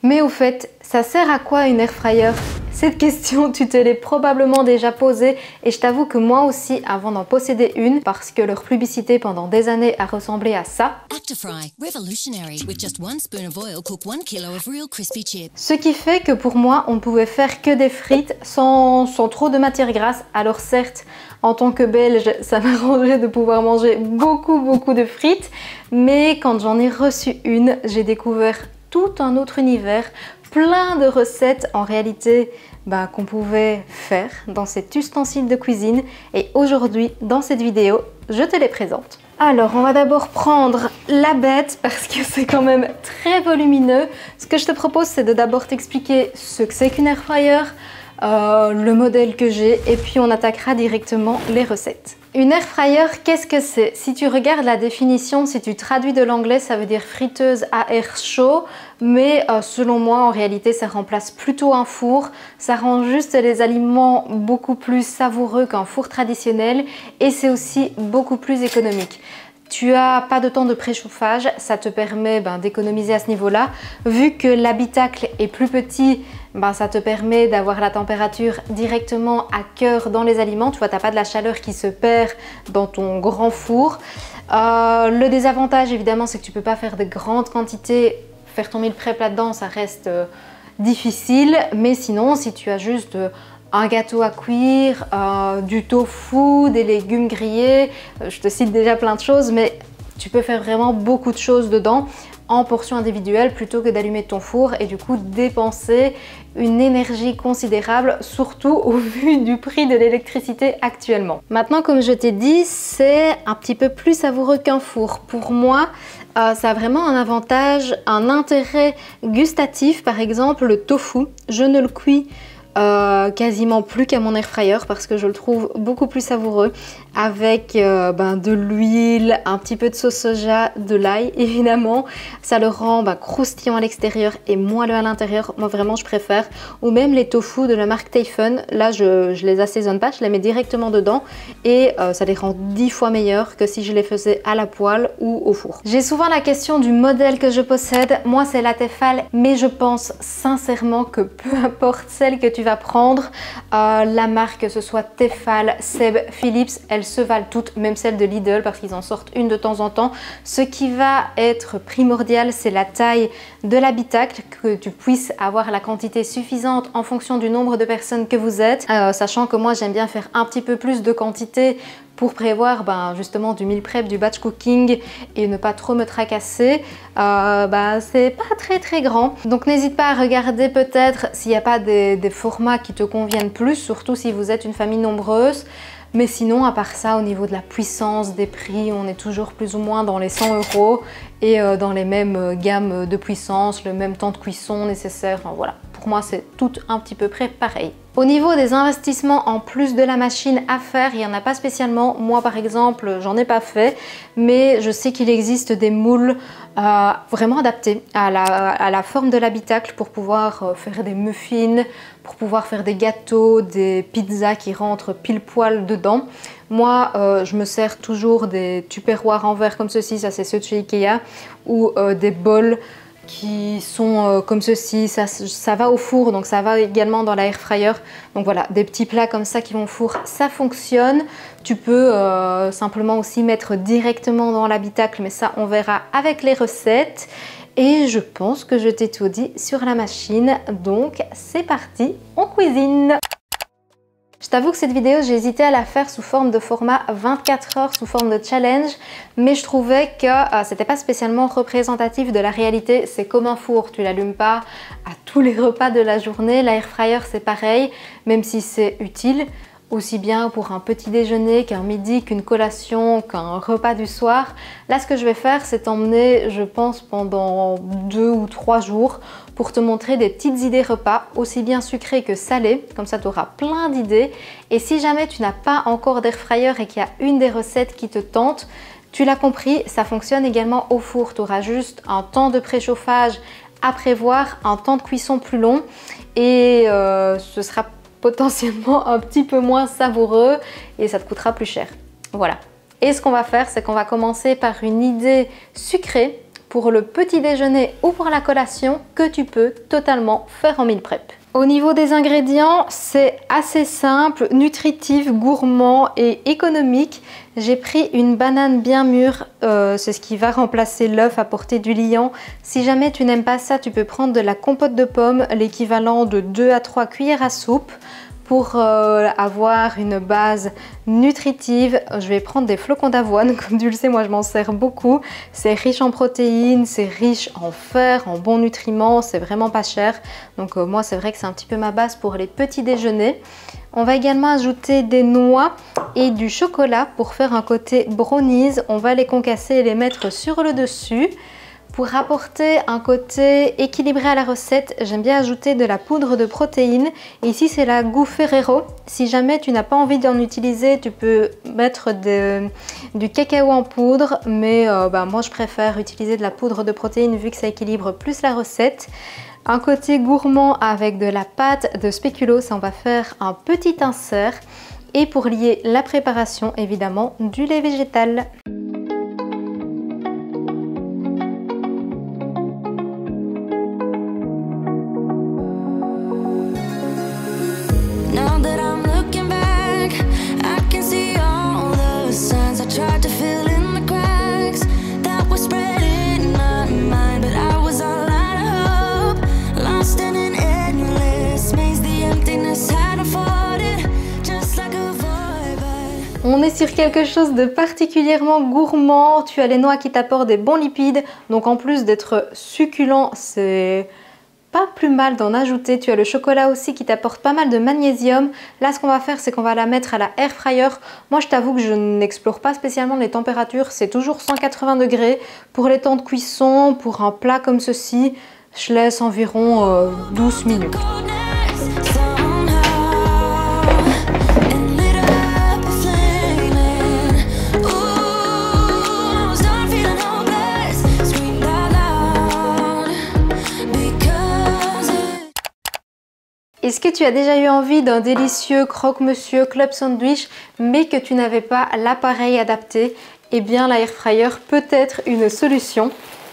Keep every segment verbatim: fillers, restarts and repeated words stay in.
Mais au fait, ça sert à quoi une air fryer? Cette question, tu te l'es probablement déjà posée et je t'avoue que moi aussi, avant d'en posséder une, parce que leur publicité pendant des années a ressemblé à ça. Actifry, revolutionary. With just one spoon of oil, cook one kilo of real crispy chips. Ce qui fait que pour moi, on ne pouvait faire que des frites sans, sans trop de matière grasse. Alors certes, en tant que Belge, ça m'arrangeait de pouvoir manger beaucoup, beaucoup de frites. Mais quand j'en ai reçu une, j'ai découvert tout un autre univers, plein de recettes en réalité bah, qu'on pouvait faire dans cet ustensile de cuisine. Et aujourd'hui, dans cette vidéo, je te les présente. Alors, on va d'abord prendre la bête parce que c'est quand même très volumineux. Ce que je te propose, c'est de d'abord t'expliquer ce que c'est qu'une air fryer, euh, le modèle que j'ai, et puis on attaquera directement les recettes. Une air fryer, qu'est-ce que c'est? Si tu regardes la définition, si tu traduis de l'anglais, ça veut dire friteuse à air chaud, mais euh, selon moi, en réalité, ça remplace plutôt un four. Ça rend juste les aliments beaucoup plus savoureux qu'un four traditionnel et c'est aussi beaucoup plus économique. Tu as pas de temps de préchauffage, ça te permet ben, d'économiser à ce niveau-là. Vu que l'habitacle est plus petit, ben, ça te permet d'avoir la température directement à cœur dans les aliments. Tu vois, tu n'as pas de la chaleur qui se perd dans ton grand four. Euh, le désavantage, évidemment, c'est que tu ne peux pas faire de grandes quantités. Faire ton meal prep là-dedans, ça reste euh, difficile. Mais sinon, si tu as juste... Euh, un gâteau à cuire, euh, du tofu, des légumes grillés, euh, je te cite déjà plein de choses, mais tu peux faire vraiment beaucoup de choses dedans en portions individuelles plutôt que d'allumer ton four et du coup dépenser une énergie considérable, surtout au vu du prix de l'électricité actuellement. Maintenant, comme je t'ai dit, c'est un petit peu plus savoureux qu'un four. Pour moi, euh, ça a vraiment un avantage, un intérêt gustatif. Par exemple, le tofu, je ne le cuis Euh, quasiment plus qu'à mon air fryer parce que je le trouve beaucoup plus savoureux avec euh, ben, de l'huile, un petit peu de sauce soja, de l'ail évidemment. Ça le rend ben, croustillant à l'extérieur et moelleux à l'intérieur. Moi vraiment je préfère. Ou même les tofu de la marque Tayfun. Là je, je les assaisonne pas, je les mets directement dedans et euh, ça les rend dix fois meilleurs que si je les faisais à la poêle ou au four. J'ai souvent la question du modèle que je possède. Moi c'est la Tefal, mais je pense sincèrement que peu importe celle que tu vas prendre, euh, la marque, que ce soit Tefal, Seb, Philips, elles se valent toutes, même celle de Lidl parce qu'ils en sortent une de temps en temps. Ce qui va être primordial, c'est la taille de l'habitacle, que tu puisses avoir la quantité suffisante en fonction du nombre de personnes que vous êtes, euh, sachant que moi j'aime bien faire un petit peu plus de quantité pour prévoir ben, justement du meal prep, du batch cooking et ne pas trop me tracasser. Euh, ben, c'est pas très très grand. Donc n'hésite pas à regarder peut-être s'il n'y a pas des, des formats qui te conviennent plus, surtout si vous êtes une famille nombreuse. Mais sinon, à part ça, au niveau de la puissance, des prix, on est toujours plus ou moins dans les cent euros et euh, dans les mêmes gammes de puissance, le même temps de cuisson nécessaire. Enfin voilà, pour moi c'est tout un petit peu près pareil. Au niveau des investissements en plus de la machine à faire, il n'y en a pas spécialement. Moi par exemple, j'en ai pas fait, mais je sais qu'il existe des moules euh, vraiment adaptés à la, à la forme de l'habitacle pour pouvoir euh, faire des muffins, pour pouvoir faire des gâteaux, des pizzas qui rentrent pile poil dedans. Moi, euh, je me sers toujours des tupperwares en verre comme ceci, ça c'est ceux de chez Ikea, ou euh, des bols qui sont euh, comme ceci, ça, ça va au four, donc ça va également dans la air fryer. Donc voilà, des petits plats comme ça qui vont au four, ça fonctionne. Tu peux euh, simplement aussi mettre directement dans l'habitacle, mais ça on verra avec les recettes. Et je pense que je t'ai tout dit sur la machine, donc c'est parti, on cuisine! Je t'avoue que cette vidéo, j'ai hésité à la faire sous forme de format vingt-quatre heures, sous forme de challenge, mais je trouvais que euh, c'était pas spécialement représentatif de la réalité. C'est comme un four, tu l'allumes pas à tous les repas de la journée. L'air fryer c'est pareil, même si c'est utile, aussi bien pour un petit déjeuner qu'un midi, qu'une collation, qu'un repas du soir. Là, ce que je vais faire, c'est t'emmener, je pense, pendant deux ou trois jours pour te montrer des petites idées repas, aussi bien sucrées que salées. Comme ça, tu auras plein d'idées. Et si jamais tu n'as pas encore d'air fryer et qu'il y a une des recettes qui te tente, tu l'as compris, ça fonctionne également au four. Tu auras juste un temps de préchauffage à prévoir, un temps de cuisson plus long et euh, ce sera potentiellement un petit peu moins savoureux et ça te coûtera plus cher. Voilà. Et ce qu'on va faire, c'est qu'on va commencer par une idée sucrée pour le petit déjeuner ou pour la collation que tu peux totalement faire en meal prep. Au niveau des ingrédients, c'est assez simple, nutritif, gourmand et économique. J'ai pris une banane bien mûre, euh, c'est ce qui va remplacer l'œuf apporté du liant. Si jamais tu n'aimes pas ça, tu peux prendre de la compote de pommes, l'équivalent de deux à trois cuillères à soupe. Pour euh, avoir une base nutritive, je vais prendre des flocons d'avoine. Comme tu le sais, moi je m'en sers beaucoup. C'est riche en protéines, c'est riche en fer, en bons nutriments, c'est vraiment pas cher. Donc euh, moi c'est vrai que c'est un petit peu ma base pour les petits déjeuners. On va également ajouter des noix et du chocolat pour faire un côté brownies. On va les concasser et les mettre sur le dessus. Pour apporter un côté équilibré à la recette, j'aime bien ajouter de la poudre de protéines. Ici, c'est la Goût Ferrero. Si jamais tu n'as pas envie d'en utiliser, tu peux mettre de, du cacao en poudre. Mais euh, bah, moi, je préfère utiliser de la poudre de protéines vu que ça équilibre plus la recette. Un côté gourmand avec de la pâte de spéculoos, on va faire un petit insert. Et pour lier la préparation, évidemment, du lait végétal. On est sur quelque chose de particulièrement gourmand. Tu as les noix qui t'apportent des bons lipides. Donc en plus d'être succulent, c'est pas plus mal d'en ajouter. Tu as le chocolat aussi qui t'apporte pas mal de magnésium. Là, ce qu'on va faire, c'est qu'on va la mettre à la air fryer. Moi, je t'avoue que je n'explore pas spécialement les températures. C'est toujours cent quatre-vingts degrés. Pour les temps de cuisson, pour un plat comme ceci, je laisse environ euh, douze minutes. Est-ce que tu as déjà eu envie d'un délicieux croque-monsieur club sandwich mais que tu n'avais pas l'appareil adapté? Eh bien, l'air fryer peut être une solution.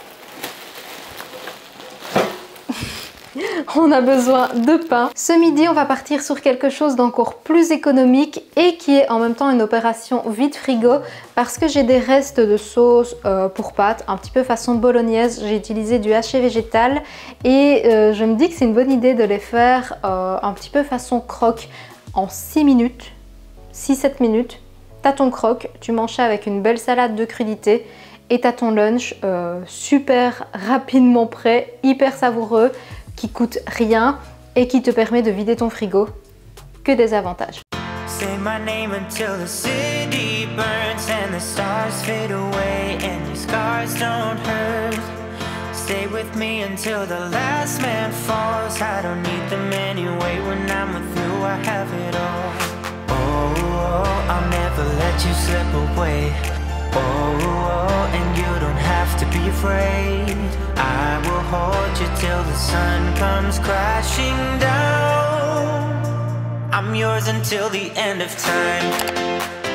On a besoin de pain. Ce midi, on va partir sur quelque chose d'encore plus économique et qui est en même temps une opération vide frigo parce que j'ai des restes de sauce euh, pour pâtes, un petit peu façon bolognaise. J'ai utilisé du haché végétal et euh, je me dis que c'est une bonne idée de les faire euh, un petit peu façon croque en six minutes, six sept minutes. T'as ton croque, tu manges ça avec une belle salade de crudités et t'as ton lunch euh, super rapidement prêt, hyper savoureux, qui coûte rien et qui te permet de vider ton frigo. Que des avantages. Say my name until the city burns and the stars fade away and your scars don't hurt. Stay with me until the last man falls. I don't need them anyway. When I'm with you, I have it all. Oh, oh, I'll never let you slip away. Oh, oh, and you don't have to be afraid. I will hold you till the sun comes crashing down. I'm yours until the end of time.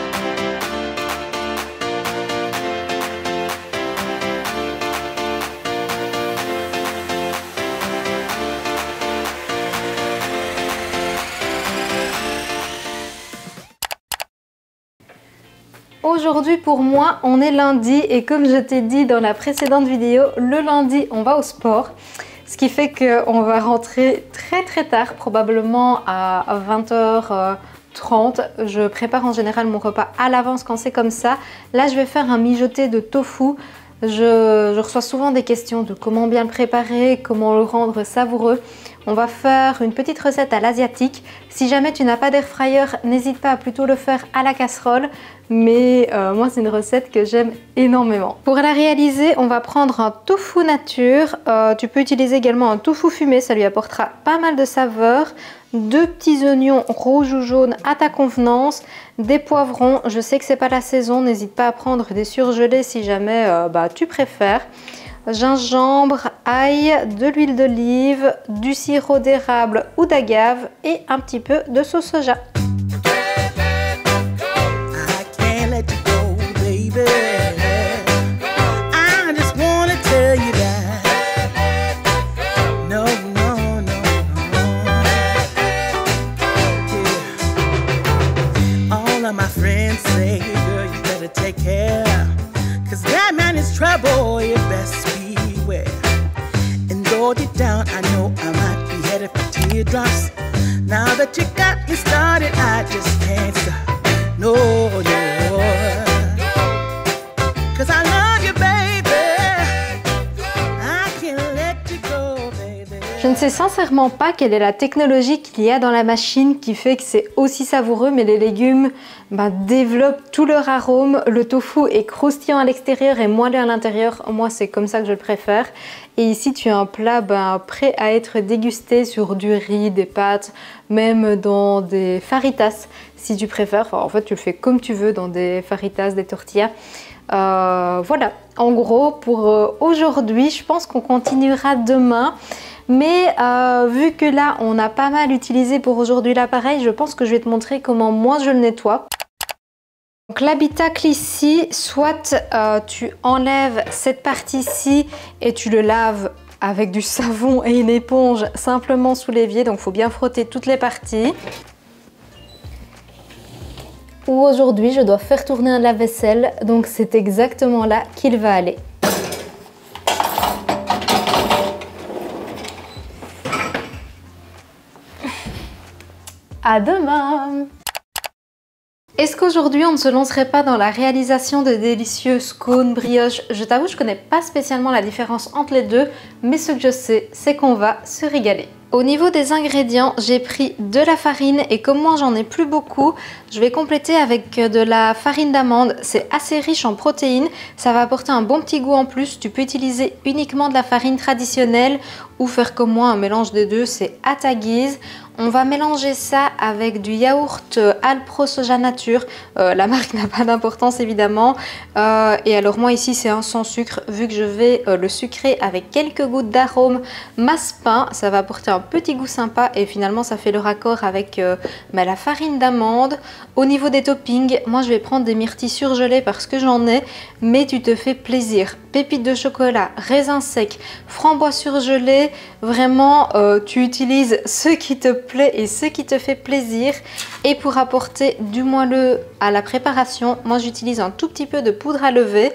Aujourd'hui pour moi on est lundi et comme je t'ai dit dans la précédente vidéo, le lundi on va au sport. Ce qui fait qu'on va rentrer très très tard, probablement à vingt heures trente. Je prépare en général mon repas à l'avance quand c'est comme ça. Là je vais faire un mijoté de tofu. Je, je reçois souvent des questions de comment bien le préparer, comment le rendre savoureux. On va faire une petite recette à l'asiatique. Si jamais tu n'as pas d'air fryer, n'hésite pas à plutôt le faire à la casserole. Mais euh, moi, c'est une recette que j'aime énormément. Pour la réaliser, on va prendre un tofu nature. Euh, tu peux utiliser également un tofu fumé, ça lui apportera pas mal de saveur. Deux petits oignons rouges ou jaunes à ta convenance, des poivrons, je sais que c'est pas la saison, n'hésite pas à prendre des surgelés si jamais euh, bah, tu préfères. Gingembre, ail, de l'huile d'olive, du sirop d'érable ou d'agave et un petit peu de sauce soja. on, I know I might be headed for teardrops. Now that you got me started, I just can't stop. No, no. Cause I love you, baby. I can't let you go, baby. Je ne sais sincèrement pas quelle est la technologie qu'il y a dans la machine qui fait que c'est aussi savoureux, mais les légumes ben, développent tout leur arôme. Le tofu est croustillant à l'extérieur et moelleux à l'intérieur. Moi, c'est comme ça que je le préfère. Et ici, tu as un plat ben, prêt à être dégusté sur du riz, des pâtes, même dans des faritas, si tu préfères. Enfin, en fait, tu le fais comme tu veux dans des faritas, des tortillas. Euh, voilà, en gros, pour euh, aujourd'hui, je pense qu'on continuera demain. Mais euh, vu que là, on a pas mal utilisé pour aujourd'hui l'appareil, je pense que je vais te montrer comment moi je le nettoie. Donc l'habitacle ici, soit euh, tu enlèves cette partie-ci et tu le laves avec du savon et une éponge simplement sous l'évier. Donc il faut bien frotter toutes les parties. Ou aujourd'hui, je dois faire tourner un lave-vaisselle, donc c'est exactement là qu'il va aller. À demain! Est-ce qu'aujourd'hui on ne se lancerait pas dans la réalisation de délicieux scones, brioches? Je t'avoue, je connais pas spécialement la différence entre les deux, mais ce que je sais, c'est qu'on va se régaler. Au niveau des ingrédients, j'ai pris de la farine et comme moi j'en ai plus beaucoup, je vais compléter avec de la farine d'amande. C'est assez riche en protéines, ça va apporter un bon petit goût en plus. Tu peux utiliser uniquement de la farine traditionnelle ou faire comme moi un mélange des deux, c'est à ta guise. On va mélanger ça avec du yaourt Alpro Soja Nature. Euh, la marque n'a pas d'importance évidemment. Euh, et alors moi ici c'est un sans sucre vu que je vais euh, le sucrer avec quelques gouttes d'arôme massepain. Ça va apporter un petit goût sympa et finalement ça fait le raccord avec euh, bah, la farine d'amande. Au niveau des toppings, moi je vais prendre des myrtilles surgelées parce que j'en ai. Mais tu te fais plaisir. Pépites de chocolat, raisins secs, framboises surgelées. Vraiment euh, tu utilises ce qui te plaît et ce qui te fait plaisir. Et pour apporter du moelleux à la préparation, moi j'utilise un tout petit peu de poudre à lever.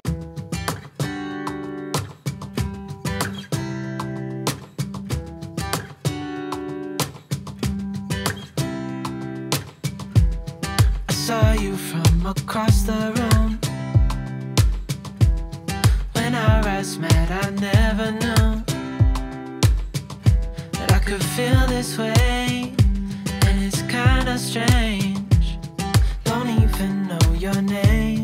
I saw you from across the room. When our eyes met, I never knew that I could feel this way, and it's kinda strange. Don't even know your name.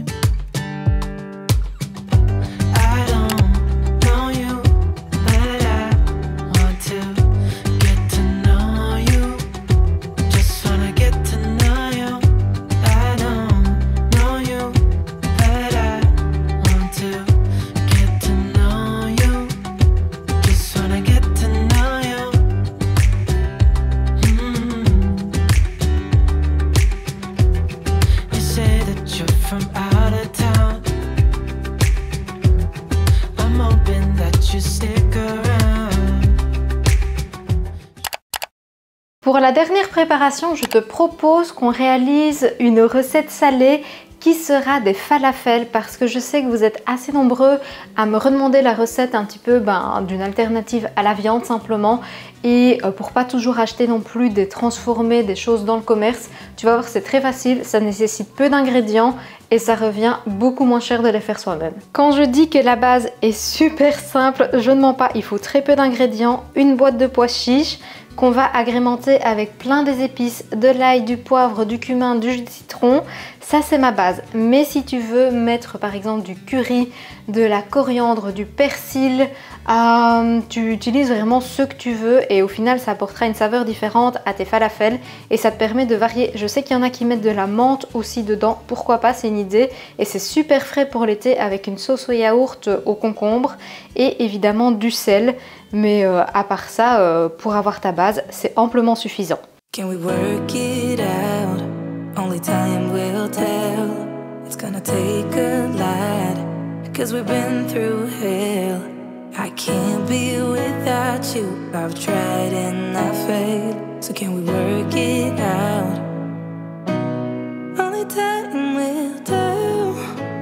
I don't know you, but I want to get to know you. Just wanna get to know you. I don't know you, but I want to get to know you. Just wanna get to know you. You say that you're from out of town. I'm hoping that you stick around. Pour la dernière préparation, je te propose qu'on réalise une recette salée qui sera des falafels parce que je sais que vous êtes assez nombreux à me redemander la recette un petit peu ben, d'une alternative à la viande simplement et euh, pour pas toujours acheter non plus des transformés, des choses dans le commerce, tu vas voir c'est très facile, ça nécessite peu d'ingrédients et ça revient beaucoup moins cher de les faire soi-même. Quand je dis que la base est super simple, je ne mens pas, il faut très peu d'ingrédients, une boîte de pois chiches, qu'on va agrémenter avec plein des épices, de l'ail, du poivre, du cumin, du jus de citron. Ça c'est ma base. Mais si tu veux mettre par exemple du curry, de la coriandre, du persil, euh, tu utilises vraiment ce que tu veux et au final ça apportera une saveur différente à tes falafels et ça te permet de varier. Je sais qu'il y en a qui mettent de la menthe aussi dedans, pourquoi pas, c'est une idée et c'est super frais pour l'été avec une sauce au yaourt au concombre et évidemment du sel. Mais euh, à part ça, euh, pour avoir ta base, c'est amplement suffisant. Can we work it out? Only time will tell. It's gonna take a lot, cause we've been through hell. I can't be without you. I've tried and I failed. So can we work it out? Only time will tell.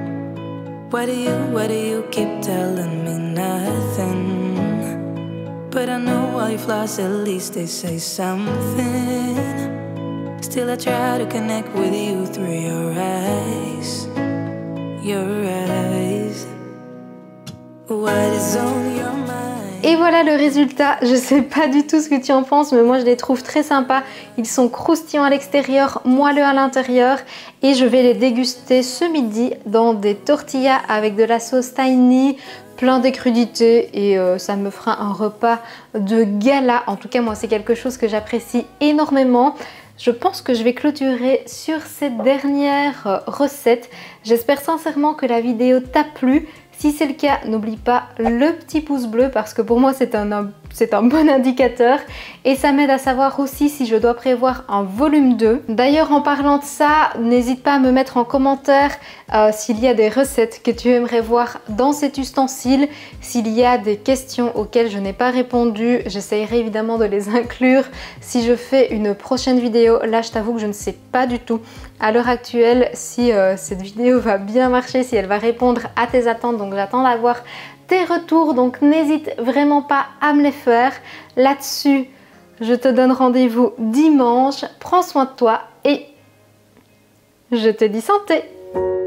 Why do you, why do you keep telling me nothing? But I know while you floss, at least they say something. Still I try to connect with you through your eyes, your eyes. What is on your mind? Et voilà le résultat. Je sais pas du tout ce que tu en penses, mais moi je les trouve très sympas. Ils sont croustillants à l'extérieur, moelleux à l'intérieur, et je vais les déguster ce midi dans des tortillas avec de la sauce tahini, plein de crudités, et euh, ça me fera un repas de gala. En tout cas, moi c'est quelque chose que j'apprécie énormément. Je pense que je vais clôturer sur cette dernière recette. J'espère sincèrement que la vidéo t'a plu. Si c'est le cas, n'oublie pas le petit pouce bleu parce que pour moi c'est un, c'est un bon indicateur et ça m'aide à savoir aussi si je dois prévoir un volume deux. D'ailleurs, en parlant de ça, n'hésite pas à me mettre en commentaire euh, s'il y a des recettes que tu aimerais voir dans cet ustensile, s'il y a des questions auxquelles je n'ai pas répondu, j'essaierai évidemment de les inclure si je fais une prochaine vidéo. Là, je t'avoue que je ne sais pas du tout à l'heure actuelle si euh, cette vidéo va bien marcher, si elle va répondre à tes attentes, donc j'attends d'avoir tes retours, donc n'hésite vraiment pas à me les faire. Là-dessus, je te donne rendez-vous dimanche, prends soin de toi et je te dis santé!